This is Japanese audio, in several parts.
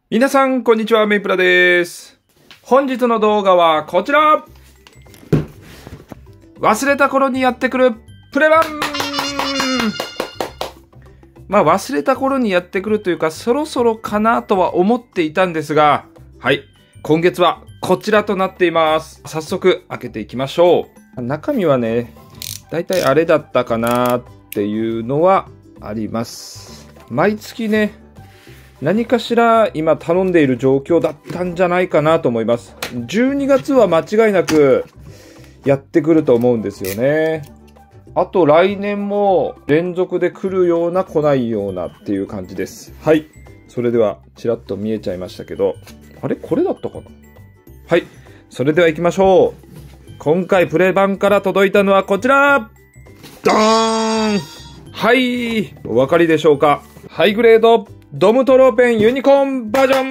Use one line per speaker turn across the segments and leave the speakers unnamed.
皆さん、こんにちは。メイプラです。本日の動画はこちら。忘れた頃にやってくるプレ版。忘れた頃にやってくるというか、そろそろかなとは思っていたんですが、はい。今月はこちらとなっています。早速開けていきましょう。中身はね、だいたいあれだったかなっていうのはあります。毎月ね、何かしら今頼んでいる状況だったんじゃないかなと思います。12月は間違いなくやってくると思うんですよね。あと来年も連続で来るような来ないようなっていう感じです。はい。それではちらっと見えちゃいましたけど。あれこれだったかな。はい。それでは行きましょう。今回プレ版から届いたのはこちら。ドーン。はい。お分かりでしょうか。ハイグレードドムトローペンユニコーンバージョ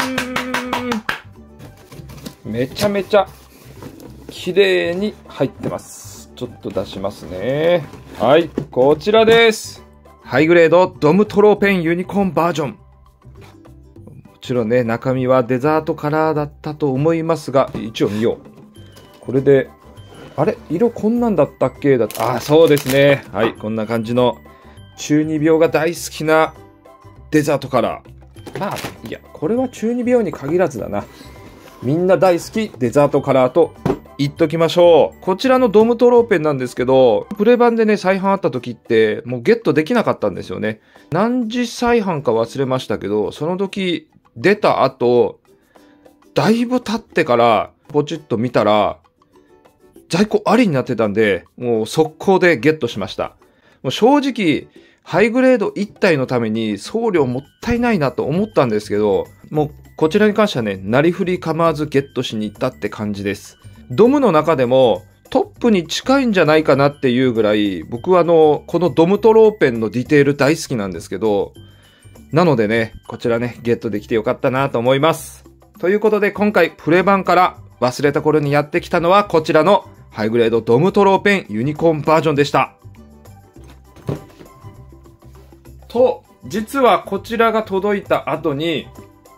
ン。めちゃめちゃ綺麗に入ってます。ちょっと出しますね。はい、こちらです。ハイグレードドムトローペンユニコーンバージョン。もちろんね、中身はデザートカラーだったと思いますが、一応見よう。これで、あれ色こんなんだったっけそうですね。はい、こんな感じの中二病が大好きなデザートカラー。いや、これは中二病に限らずだな。みんな大好きデザートカラーと言っときましょう。こちらのドムトローペンなんですけど、プレ版でね、再販あった時って、もうゲットできなかったんですよね。何時再販か忘れましたけど、その時出た後、だいぶ経ってからポチッと見たら、在庫ありになってたんで、もう速攻でゲットしました。もう正直、ハイグレード1体のために送料もったいないなと思ったんですけど、もうこちらに関してはね、なりふり構わずゲットしに行ったって感じです。ドムの中でもトップに近いんじゃないかなっていうぐらい、僕はこのドムトローペンのディテール大好きなんですけど、なのでね、こちらね、ゲットできてよかったなと思います。ということで今回プレ版から忘れた頃にやってきたのはこちらのハイグレードドムトローペンユニコーンバージョンでした。と、実はこちらが届いた後に、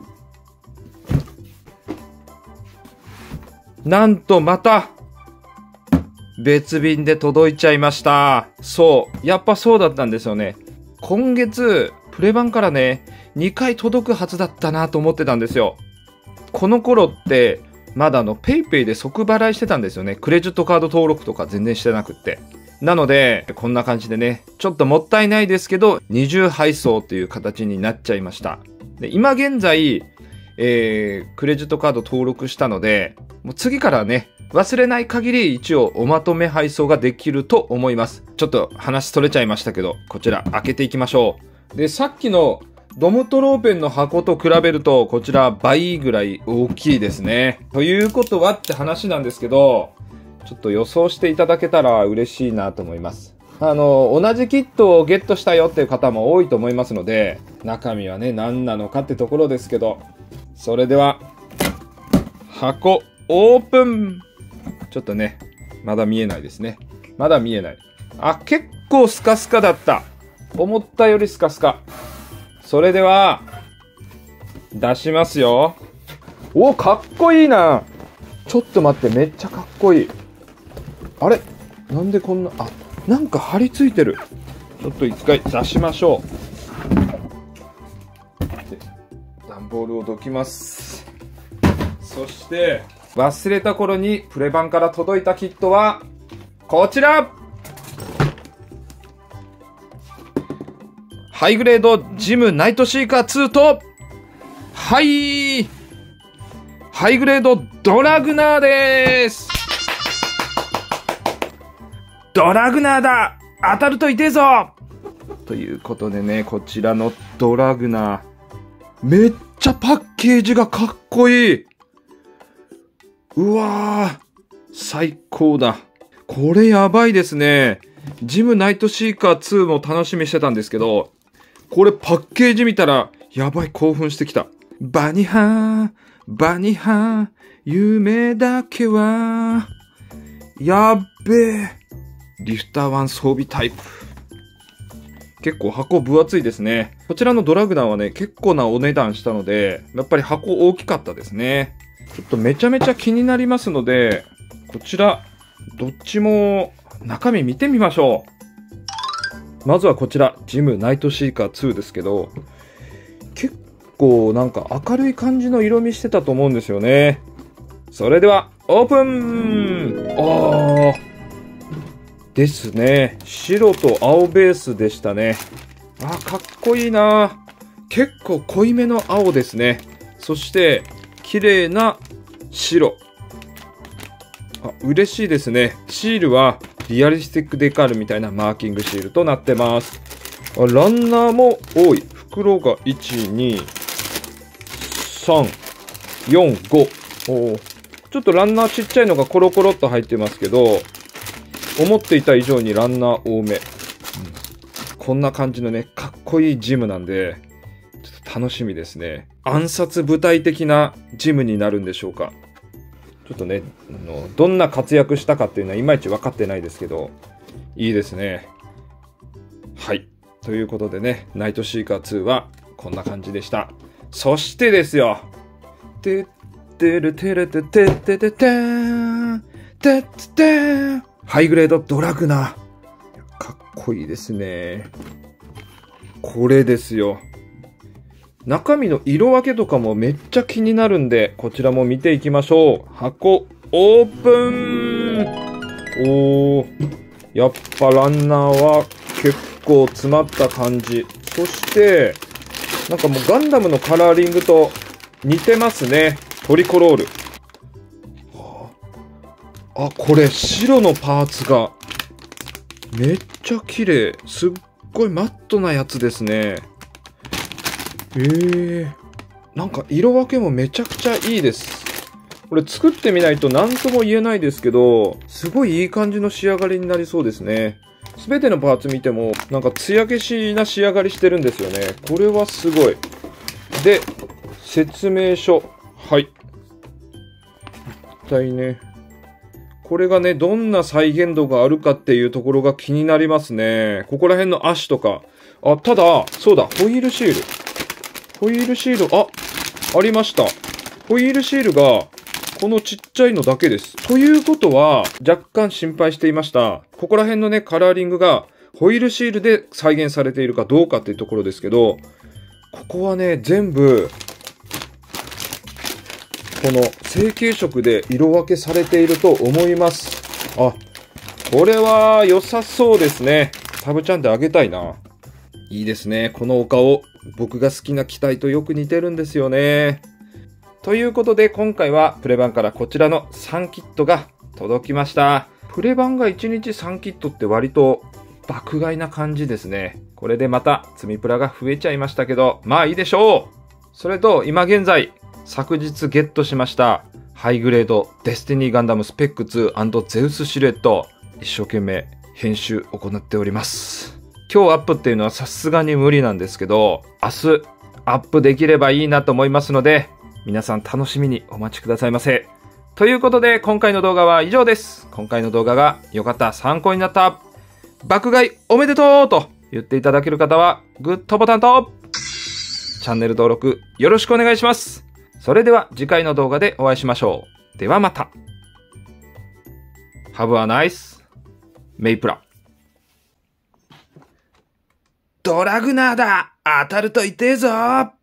なんとまた、別便で届いちゃいました。そう。やっぱそうだったんですよね。今月、プレ版からね、2回届くはずだったなと思ってたんですよ。この頃って、まだペイペイで即払いしてたんですよね。クレジットカード登録とか全然してなくって。なので、こんな感じでね、ちょっともったいないですけど、二重配送という形になっちゃいました。で今現在、クレジットカード登録したので、もう次からね、忘れない限り一応おまとめ配送ができると思います。ちょっと話取れちゃいましたけど、こちら開けていきましょう。で、さっきのドムトローペンの箱と比べると、こちら倍ぐらい大きいですね。ということはって話なんですけど、ちょっと予想していただけたら嬉しいなと思います。同じキットをゲットしたよっていう方も多いと思いますので、中身はね、何なのかってところですけど、それでは、箱オープン。ちょっとね、まだ見えないですね。まだ見えない。結構スカスカだった。思ったよりスカスカ。それでは、出しますよ。お、かっこいいな。ちょっと待って、めっちゃかっこいい。あれなんでこんな、なんか貼り付いてる。ちょっと一回出しましょう。段ボールをどきます。そして、忘れた頃にプレ版から届いたキットは、こちらハイグレードジムナイトシーカー2と、ハイグレードドラグナーです。ドラグナーだ当たると痛えぞということでね、こちらのドラグナー。めっちゃパッケージがかっこいい。うわー、最高だ。これやばいですね。ジムナイトシーカー2も楽しみにしてたんですけど、これパッケージ見たら、やばい興奮してきた。バニハー、夢だけは、やっべえ。リフター1装備タイプ。 結構箱分厚いですね。こちらのドラグナーはね、結構なお値段したので、やっぱり箱大きかったですね。ちょっとめちゃめちゃ気になりますので、こちら、どっちも中身見てみましょう。まずはこちら、ジムナイトシーカー2ですけど、結構なんか明るい感じの色味してたと思うんですよね。それでは、オープンですね。白と青ベースでしたね。かっこいいな。結構濃いめの青ですね。そして、綺麗な白。嬉しいですね。シールはリアリスティックデカールみたいなマーキングシールとなってます。ランナーも多い。袋が1、2、3、4、5。ちょっとランナーちっちゃいのがコロコロっと入ってますけど、思っていた以上にランナー多め。こんな感じのね、かっこいいジムなんで、ちょっと楽しみですね。暗殺部隊的なジムになるんでしょうか。ちょっとね、どんな活躍したかっていうのはいまいち分かってないですけど、いいですね。はい。ということでね、ナイトシーカー2はこんな感じでした。そしてですよ。てってるてれてててててーん。てっててーん。ハイグレードドラグナー。かっこいいですね。これですよ。中身の色分けとかもめっちゃ気になるんで、こちらも見ていきましょう。箱、オープン。やっぱランナーは結構詰まった感じ。そして、なんかもうガンダムのカラーリングと似てますね。トリコロール。これ白のパーツがめっちゃ綺麗。すっごいマットなやつですね。なんか色分けもめちゃくちゃいいです。これ作ってみないと何とも言えないですけど、すごいいい感じの仕上がりになりそうですね。すべてのパーツ見ても、なんか艶消しな仕上がりしてるんですよね。これはすごい。で、説明書。はい。一体ね。これがね、どんな再現度があるかっていうところが気になりますね。ここら辺の足とか。ただ、そうだ、ホイールシール。ホイールシール、ありました。ホイールシールが、このちっちゃいのだけです。ということは、若干心配していました。ここら辺のね、カラーリングが、ホイールシールで再現されているかどうかっていうところですけど、ここはね、全部、この成型色で色分けされていると思います。これは良さそうですね。サブチャンであげたいな。いいですね。このお顔、僕が好きな機体とよく似てるんですよね。ということで今回はプレ版からこちらの3キットが届きました。プレ版が1日3キットって割と爆買いな感じですね。これでまた積みプラが増えちゃいましたけど、まあいいでしょう。それと今現在、昨日ゲットしましたハイグレードデスティニーガンダムスペック2&ゼウスシルエット、一生懸命編集行っております。今日アップっていうのはさすがに無理なんですけど、明日アップできればいいなと思いますので、皆さん楽しみにお待ちくださいませ。ということで今回の動画は以上です。今回の動画が良かった、参考になった、爆買いおめでとうと言っていただける方はグッドボタンとチャンネル登録よろしくお願いします。それでは次回の動画でお会いしましょう。ではまた。Have a nice メイプラ。ドラグナーだ、当たると痛えぞ。